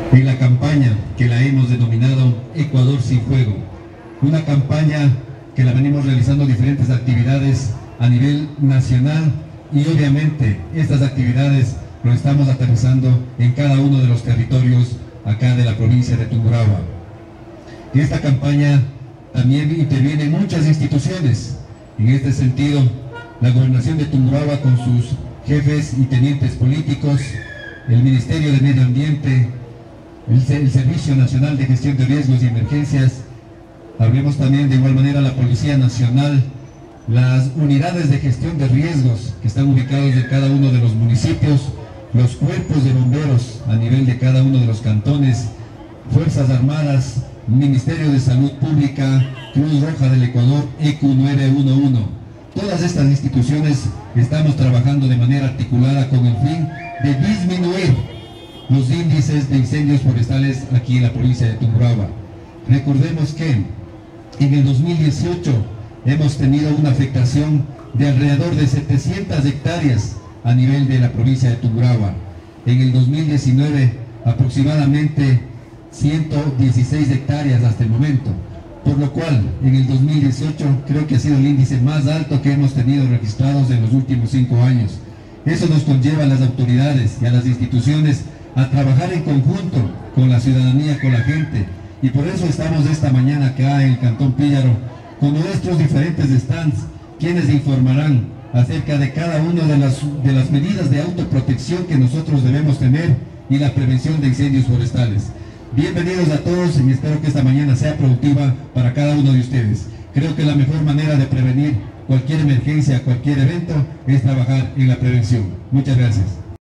en la campaña que la hemos denominado Ecuador sin fuego. Una campaña que la venimos realizando diferentes actividades a nivel nacional y obviamente estas actividades lo estamos aterrizando en cada uno de los territorios acá de la provincia de Tungurahua. En esta campaña también intervienen muchas instituciones. En este sentido, la Gobernación de Tungurahua con sus jefes y tenientes políticos, el Ministerio de Medio Ambiente, el Servicio Nacional de Gestión de Riesgos y Emergencias, hablemos también de igual manera la Policía Nacional, las unidades de gestión de riesgos que están ubicados en cada uno de los municipios, los cuerpos de bomberos a nivel de cada uno de los cantones, Fuerzas Armadas, Ministerio de Salud Pública, Cruz Roja del Ecuador, ECU 911. Todas estas instituciones estamos trabajando de manera articulada con el fin de disminuir los índices de incendios forestales aquí en la provincia de Tungurahua. Recordemos que en el 2018 hemos tenido una afectación de alrededor de 700 hectáreas a nivel de la provincia de Tungurahua. En el 2019 aproximadamente 116 hectáreas hasta el momento, por lo cual en el 2018 creo que ha sido el índice más alto que hemos tenido registrados en los últimos 5 años. Eso nos conlleva a las autoridades y a las instituciones a trabajar en conjunto con la ciudadanía, con la gente, y por eso estamos esta mañana acá en el Cantón Píllaro con nuestros diferentes stands, quienes informarán acerca de cada una de las medidas de autoprotección que nosotros debemos tener y la prevención de incendios forestales. Bienvenidos a todos y espero que esta mañana sea productiva para cada uno de ustedes. Creo que la mejor manera de prevenir cualquier emergencia, cualquier evento, es trabajar en la prevención. Muchas gracias.